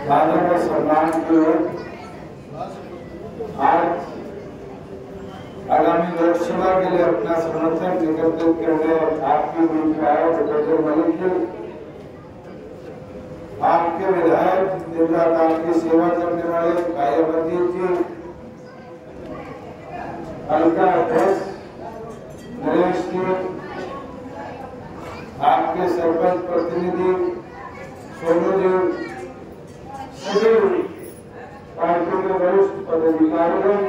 दादा का सम्मान की ओर आज आगामी लोकसभा के लिए अपना समर्थन एकत्रित करने आपके बीच में आए डॉक्टर मलिक जी, आपके विधायक दिन रात आपकी सेवा करने वाले भाई अमरजीत जी, हल्का अध्यक्ष नरेश जी, आपके सरपंच प्रतिनिधि सोनू जी, सभी पार्टी के वरिष्ठ पदाधिकारियों,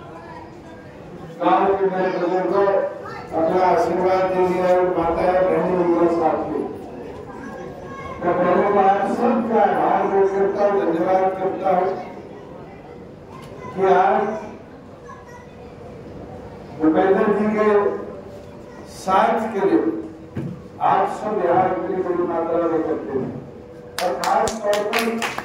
गांव के मेरे बुजुर्गों, अपना आशीर्वाद दीजिए और माताएं बहनों साथियों, मैं पहले बार सबका आभार व्यक्त करता हूँ, धन्यवाद करता हूँ कि आज भूपेंद्र जी के साथ के लिए आप सब यहाँ इतनी बड़ी मात्रा में करते हैं और खास तौर पर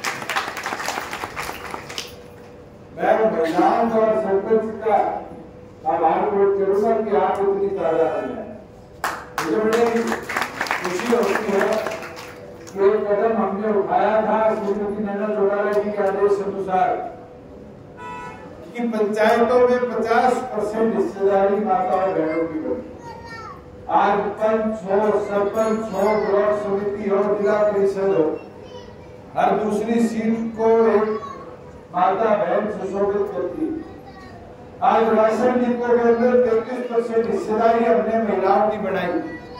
मैं महिलाओं और सरपंच का आभार व्यक्त करूंगा कि आप इतनी तादाद में हैं। मुझे बड़ी खुशी होती है कि एक कदम हमने उठाया था श्रीमती नैना चौटाला जी के आदेश अनुसार कि पंचायतों में 50% हिस्सेदारी माता और बहनों की बनी। आज पंच हो, सरपंच हो, ब्लॉक समिति हो, जिला परिषद हो, हर दूसरी सीट को एक माता बहन सुशोभित करती है। आज राशन डिपो के अंदर 33% हिस्सेदारी हमने महिलाओं की बढ़ाई।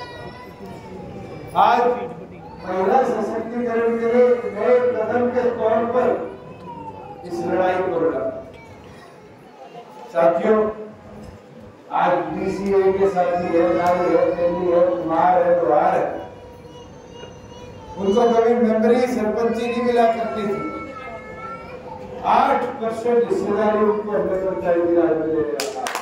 आज महिला सशक्तिकरण के लिए नए कदम के तौर पर इस लड़ाई को लड़ा। साथियों, आज बीसीए के साथी है, नारी है, तेली है, कुमार है, लोहार है, उनको कभी मेंबरी सरपंची नहीं मिला करती थी। 8% हिस्सेदारी उनको हमने पंचायती राज में ले लिया था।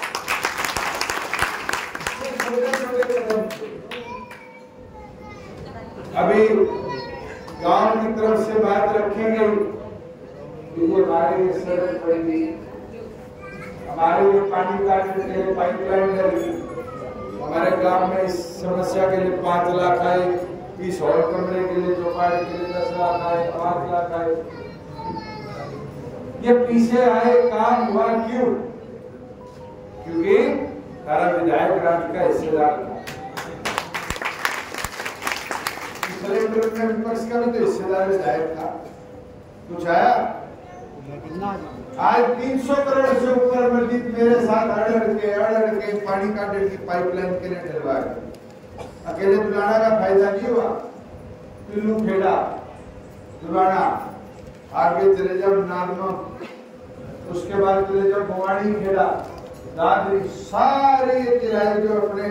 अभी गांव की तरफ से बात रखी गई कि ये हमारे सड़क बनेगी, हमारे लिए पानी काटने के लिए पाइपलाइन लगेगी, हमारे गांव में इस समस्या के लिए 5 लाख आए, इस हॉल कमरे के लिए चौपाटी के लिए 10 लाख आए, 5 लाख आए। ये पीछे आए काम हुआ क्यों? क्योंकि सारा विधायक राज का हिस्सेदार था। विपक्ष का भी तो हिस्सेदार विधायक था। कुछ आया? आज 300 करोड़ से ऊपर मस्जिद मेरे साथ अड़ के पानी काटे की पाइपलाइन के लिए डलवाए। अकेले दुलाना का फायदा नहीं हुआ। पिल्लू खेड़ा, दुलाना, आगे चले जाओ नागमा, उसके बाद चले जाओ भवानी खेड़ा, दादरी, सारे किराए जो अपने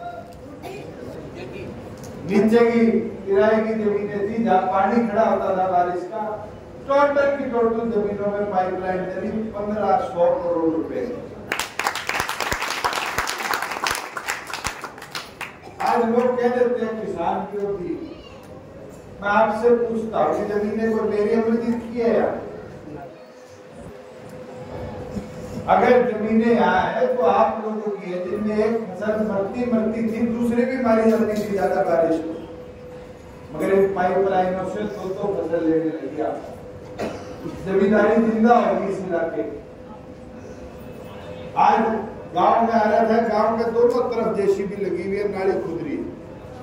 नीचे की किराए की जमीनें थी जहाँ पानी खड़ा होता था बारिश का, टोटल की टोटल जमीनों में पाइपलाइन चली 1500 करोड़ रुपए। आज लोग कह देते हैं किसान क्यों थी। मैं आपसे पूछता हूँ कि जमीनें को मेरी अमरजीत की है यार? अगर जमीनें यहाँ है तो आप लोगों की है, जिनमें एक फसल मरती थी, दूसरी भी मारी जाती थी ज्यादा बारिश को, मगर इन पाइपलाइनों से तो फसल लेने लग गया। जमींदारी जिंदा होगी इस इलाके। आज गांव में आ रहा था, गांव के दोनों तरफ जेसीबी लगी हुई है, नाली खुद रही है।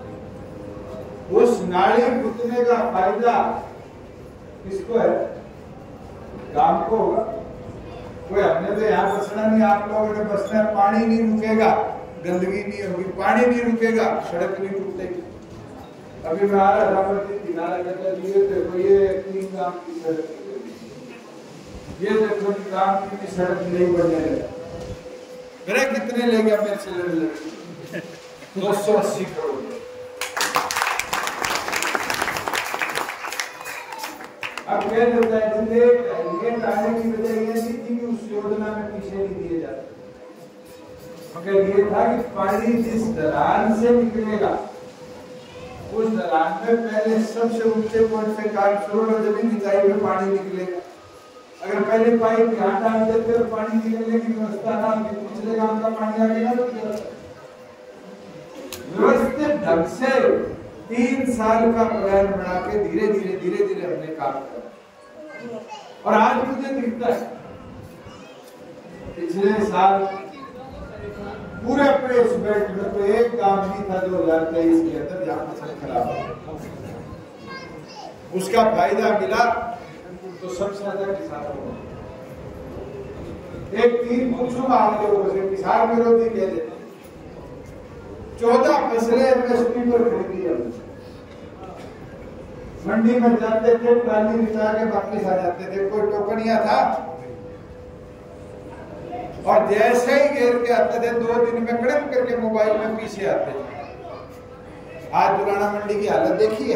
उस नाली खुदने का फायदा किसको है? गांव को होगा। कोई हमने तो यहाँ बसना नहीं, आप लोगों ने बसना है। पानी नहीं रुकेगा, गंदगी नहीं होगी, पानी नहीं रुकेगा, सड़क नहीं टूटेगी। अभी मैं आ रहा था देखो ये 3 गांव की सड़क, ये देखो गांव की सड़क नहीं बनने लगा। मेरे कितने ले गया मेरे से लड़े 280 करोड़। अब क्या होता है, गेट आने की वजह ये थी कि उस योजना में पीछे नहीं दिए जाते, मगर ये था कि पानी जिस ढलान से निकलेगा उस ढलान में पहले सबसे ऊंचे पॉइंट से काम शुरू हो, जमीन निकाई में पानी निकलेगा। अगर पहले पाइप यहाँ डाल देते तो पानी निकलने की व्यवस्था ना होती, पिछले गांव का पानी आगे ना व्यवस्थित ढंग से 3 साल का प्लान बना के धीरे धीरे हमने काम किया। और आज मुझे दिखता है पिछले साल पूरे प्रेस बेल्ट में तो एक काम नहीं था 2023 के अंदर जहां फसल खराब हो, उसका फायदा मिला तो सबसे ज्यादा किसानों को। एक चीज पूछूंगा आप लोगों से, किसान विरोधी कह देते 14 फसलें एमएसपी पर खरीदी है, मंडी में जाते थे ट्राली बिछा के वापिस आ जाते थे, कोई टोकनिया था, और जैसे ही घेर के आते थे 2 दिन में कड़म करके मोबाइल में पीछे आते थे। आज दुराना मंडी की हालत देखिए,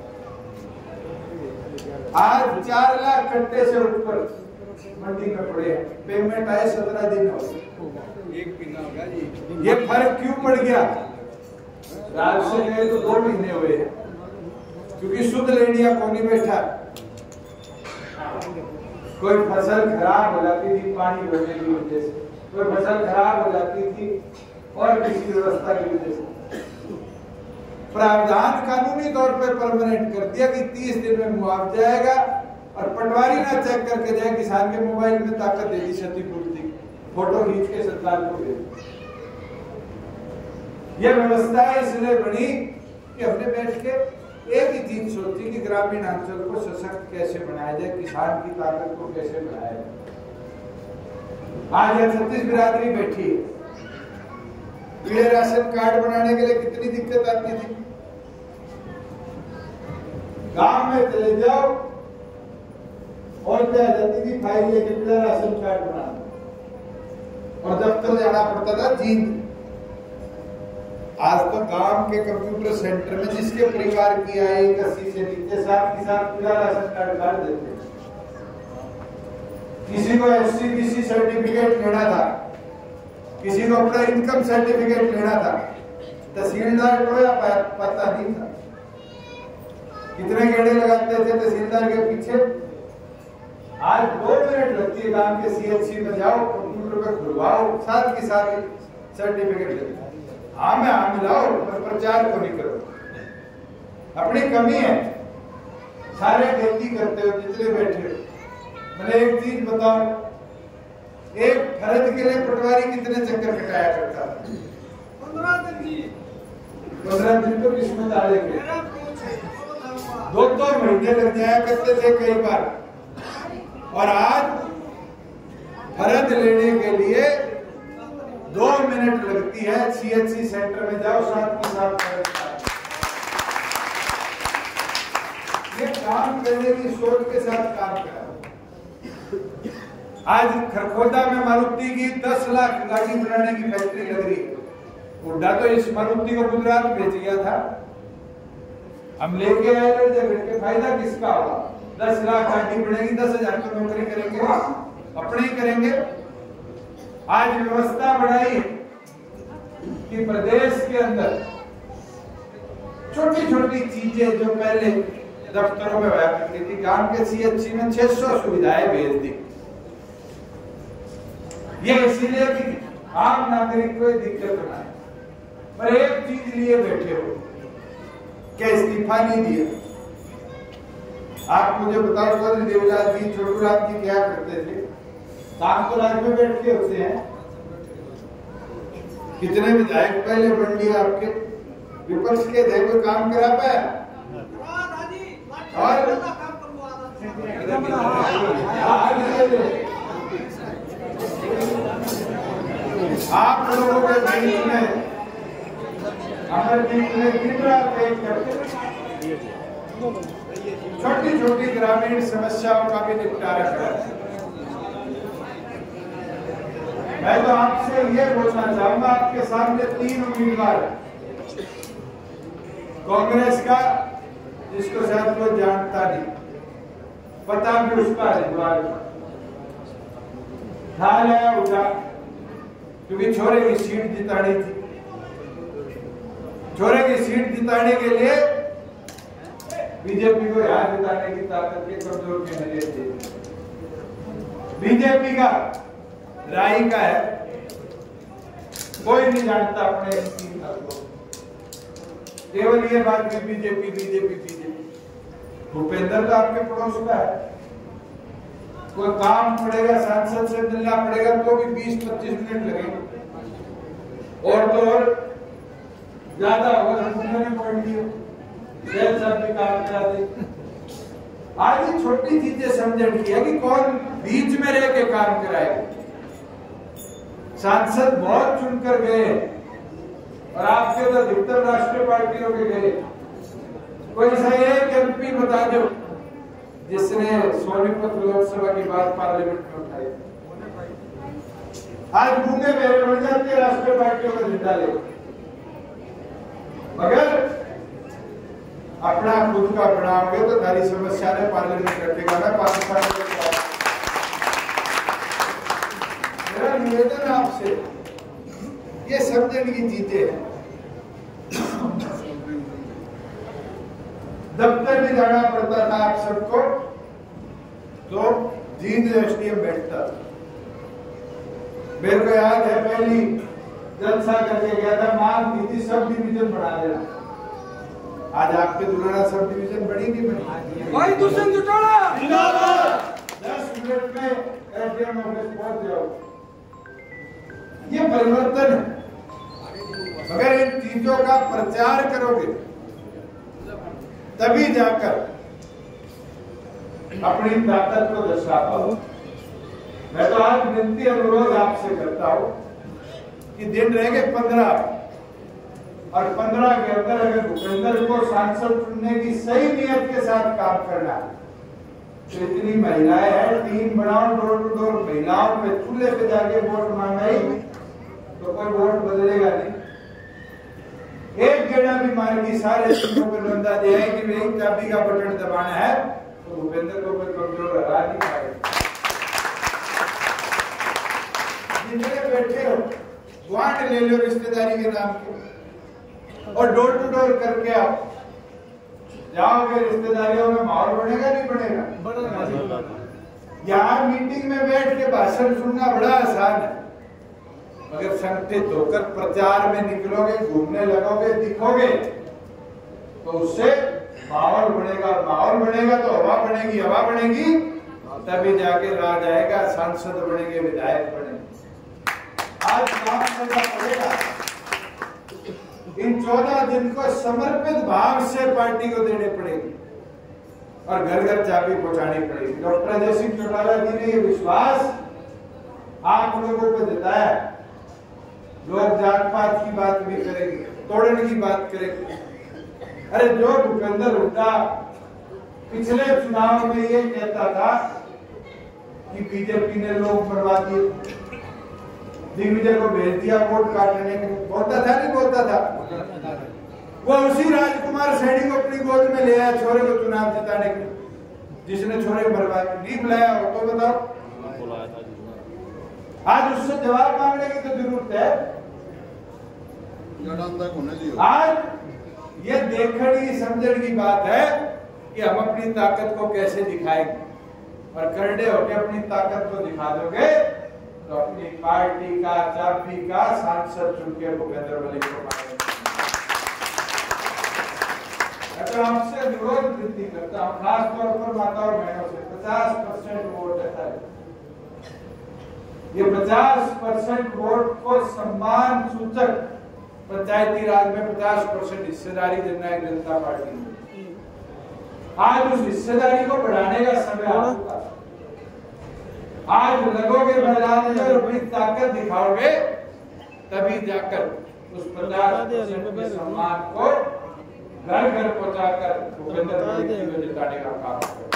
आज 4 लाख कट्टे से ऊपर मंडी में पड़े, पेमेंट आए 17 दिन हो गए। एक महीना हो गया जी। ये फर्क क्यों पड़ गया? रात से गए तो 2 महीने हुए, क्योंकि शुद्ध लेनिया को नहीं बैठा। कोई फसल खराब हो जाती थी पानी भरने की वजह से, कोई फसल खराब हो जाती थी और किसी व्यवस्था की वजह से। प्रावधान कानूनी तौर पर परमानेंट कर दिया कि 30 दिन में मुआवजा आएगा, और पटवारी ना चेक करके जाए, किसान के मोबाइल में ताकत दे दी क्षतिपूर्ति, फोटो खींच के सरकार को दे दी। यह व्यवस्था इसलिए बनी कि हमने बैठ के एक ही चीज सोची कि ग्रामीण अंचल को सशक्त कैसे बनाया जाए, किसान की ताकत को कैसे बढ़ाया जाए। आज यह 36 बिरादरी बैठी है, पीले राशन कार्ड बनाने के लिए कितनी दिक्कत आती थी। गांव में चले जाओ और क्या जाती थी, फाइल लेके पीला राशन कार्ड बनाना, और दफ्तर जाना पड़ता था जींद। आज तो गांव के कंप्यूटर सेंटर में जिसके परिवार की आय 80 से नीचे साथ के साथ पूरा राशन कार्ड काट देते। किसी को एससीबीसी सर्टिफिकेट लेना था, किसी को अपना इनकम सर्टिफिकेट लेना था, तहसीलदार को या पता नहीं था। कितने गेड़े लगाते थे तहसीलदार के पीछे। आज 2 मिनट लगती है, गांव के सीएचसी में जाओ, कंप्यूटर पे खुलवाओ, साथ के साथ सर्टिफिकेट लेते। हाँ में हाँ मिलाओ, पर प्रचार को नहीं करो। अपनी कमी है, सारे खेती करते हो जितने बैठे हो। मैंने एक चीज बताओ, एक फर्द के लिए पटवारी कितने चक्कर कटाया करता था? 15 दिन तो किस्मत आ जाएगी, 2 महीने लग जाया करते थे कई बार। और आज फर्द लेने के लिए 2 मिनट लगती है, सीएचसी सेंटर में जाओ, साथ के साथ ये काम करने की सोच के साथ काम करा। आज खरखोदा में मारुति की 10 लाख गाड़ी बनाने की फैक्ट्री लग रही है। हुड्डा तो इस मारुति को गुजरात भेज गया था, हम लेके आए के फायदा किसका होगा? 10 लाख गाड़ी बनेगी, 10,000 की नौकरी करेंगे, अपने ही करेंगे। आज व्यवस्था बढ़ाई कि प्रदेश के अंदर छोटी छोटी चीजें जो पहले दफ्तरों में हुआ करती थी, गांव के सीएचसी में 600 सुविधाएं भेज दी। ये इसीलिए कि आम नागरिक को दिक्कत ना है। पर एक चीज लिए बैठे हो, क्या इस्तीफा नहीं दिया? आप मुझे बताओ, तो देवलाल जी, छोटूराम जी क्या करते थे? काम तो राज्य में बैठ के होते हैं। कितने विधायक पहले बन लिए आपके, विपक्ष के थे, कोई काम करा पाया? और आप लोगों के बीच में हमारे बीच में दिन रात एक करके छोटी छोटी ग्रामीण समस्याओं का भी निपटारा करें। मैं तो आपसे ये बोलना चाहूंगा, आपके सामने 3 उम्मीदवार कांग्रेस का, जिसको शायद कोई जानता नहीं, पता भी उसका हरिद्वार का उठा, क्योंकि छोरे की सीट जितानी थी। छोरे की सीट जिताने के लिए बीजेपी को यहाँ जिताने की ताकत के कमजोर के नजर थे। बीजेपी का राय का है, कोई नहीं जानता अपने को, केवल ये बात कि बीजेपी बीजेपी बीजेपी। भूपेंद्र तो आपके पड़ोस का है, कोई काम पड़ेगा, सांसद से मिलना पड़ेगा तो भी 20-25 मिनट लगेंगे, और तो और ज्यादा होगा नहीं पड़ रही सब भी काम करा दे। आज ये छोटी चीजें समझने की है कि कौन बीच में रह के काम कराएगा। सांसद बहुत चुनकर गए और आपके तो अधिकतर राष्ट्रीय पार्टियों के गए। कोई सा एक एमपी बता दो जिसने सोनीपत लोकसभा की बात पार्लियामेंट में उठाई। आज गूंगे मेरे बन जाते राष्ट्रीय पार्टियों का झंडा ले, मगर अपना खुद का बनाओगे तो सारी समस्या ने पार्लियामेंट रखेगा ना पाकिस्तान के खिलाफ। मेरा निवेदन आपसे ये समझने की चीजें हैं। दफ्तर भी जाना पड़ता था आप सबको, तो जींद एसडीएम बैठता। मेरे को याद है पहली जलसा करके गया था, मांग की थी सब डिवीजन बढ़ा देना। आज आपके दुलारा सब डिवीजन बड़ी नहीं बनी भाई, दुष्यंत चौटाला जिंदाबाद। 10 मिनट में एसडीएम ऑफिस पहुंच जाओ, ये परिवर्तन है। मगर इन चीजों का प्रचार करोगे तभी जाकर अपनी ताकत को दर्शा पाओ। मैं तो आज विनती अनुरोध आपसे करता हूं कि दिन रह गए 15 और 15 के अंदर अगर भूपेंद्र को सांसद चुनने की सही नियत के साथ काम करना है तो इतनी महिलाएं हैं, टीम बनाओ, डोर टू डोर महिलाओं पे चूल्हे पे जाके वोट मांगाई तो कोई वोट बदलेगा नहीं। एक गेड़ा भी मारेगी, सारे चीजों को नंदा दिया है कि नहीं चाबी का बटन दबाना है तो भूपेंद्र को कोई कमजोर हरा नहीं पाएगा। जितने बैठे हो वांट ले लो रिश्तेदारी के नाम के और डोर टू डोर करके आओ, जाओगे रिश्तेदारियों में माहौल बनेगा नहीं बनेगा? यहाँ मीटिंग में बैठ के भाषण सुनना बड़ा आसान है, मगर संगठित होकर प्रचार में निकलोगे, घूमने लगोगे, दिखोगे तो उससे माहौल बनेगा। माहौल बनेगा तो हवा बनेगी, हवा बनेगी तभी जाके राज आएगा, सांसद बनेंगे, विधायक बनेंगे। आज काम करना पड़ेगा। इन 14 दिन को समर्पित भाव से पार्टी को देने पड़ेगी और घर घर चाबी पहुंचानी पड़ेगी। डॉक्टर अजय सिंह चौटाला जी ने ये विश्वास आप लोगों को जताया। लोग जात पात की बात भी करेंगे, तोड़ने की बात करेंगे। अरे जो भूपेंद्र हुड्डा पिछले चुनाव में ये कहता था कि बीजेपी ने लोग मरवा दिए, दिग्विजय को भेज दिया वोट काटने के, बोलता था नहीं बोलता था? वो उसी राजकुमार सैनी को अपनी गोद में ले आया छोरे को चुनाव जिताने के, जिसने छोरे मरवाए। नहीं बुलाया हो तो बताओ। आज उससे जवाब मांगने की तो जरूरत है। आज ये देखने समझने की बात है कि हम अपनी ताकत को कैसे दिखाएंगे, और करड़े होकर अपनी ताकत को दिखा दोगे तो अपनी पार्टी का चाबी का सांसद चुन के भूपेंद्र वली को पाएंगे। तो आपसे अनुरोध विनती करता हूँ, खास तौर पर माता और बहनों से 50% वोट है। ये 50% वोट को सम्मान सूचक पंचायती राज में 50% हिस्सेदारी जननायक जनता पार्टी ने। आज उस हिस्सेदारी को बढ़ाने का समय आ चुका। आज लगोगे मैदान में और अपनी ताकत दिखाओगे तभी जाकर उस 50% के सम्मान को घर घर पहुंचाकर भूपेंद्र को जिताने का काम करें।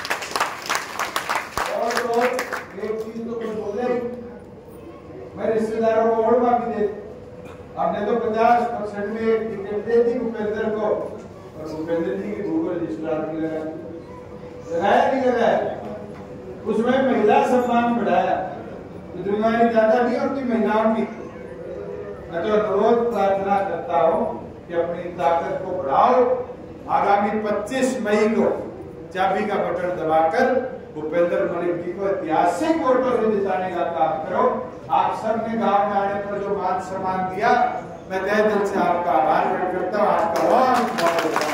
और एक चीज तो कोई बोले, मैं रिश्तेदारों को और माफी दे, हमने तो 50% में एक टिकट दे दी भूपेंद्र को, और भूपेंद्र जी की भूख रजिस्ट्रार की लगाया नहीं लगाया, उसमें महिला सम्मान बढ़ाया, तो जिम्मेदारी ज्यादा नहीं होती महिलाओं की। मैं तो अनुरोध प्रार्थना करता हूँ कि अपनी ताकत को बढ़ाओ। आगामी 25 मई को चाबी का बटन दबाकर भूपेंद्र मलिक जी को ऐतिहासिक वोटों से जिताने का काम करो। आप सब ने गांव में आने पर जो मान सम्मान दिया, मैं तहे दिल से आपका आभार व्यक्त करता हूँ। आपका बहुत बहुत